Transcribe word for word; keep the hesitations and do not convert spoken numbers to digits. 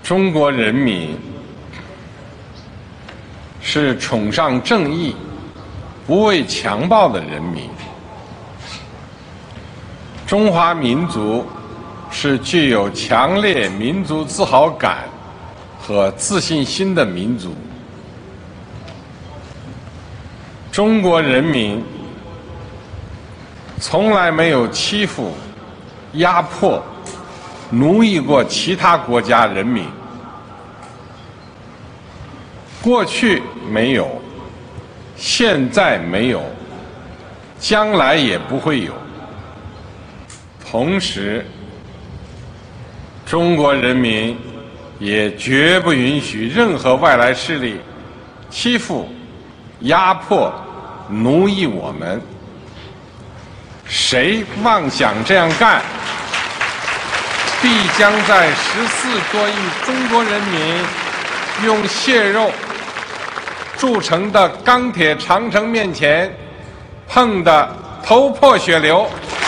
中国人民是崇尚正义、不畏强暴的人民。中华民族是具有强烈民族自豪感和自信心的民族。中国人民从来没有欺负、压迫、奴役过其他国家人民。过去没有，现在没有，将来也不会有。同时，中国人民也绝不允许任何外来势力欺负、压迫、奴役我们。谁妄想这样干，必将在十四多亿中国人民用血肉铸成的钢铁长城面前碰得头破血流。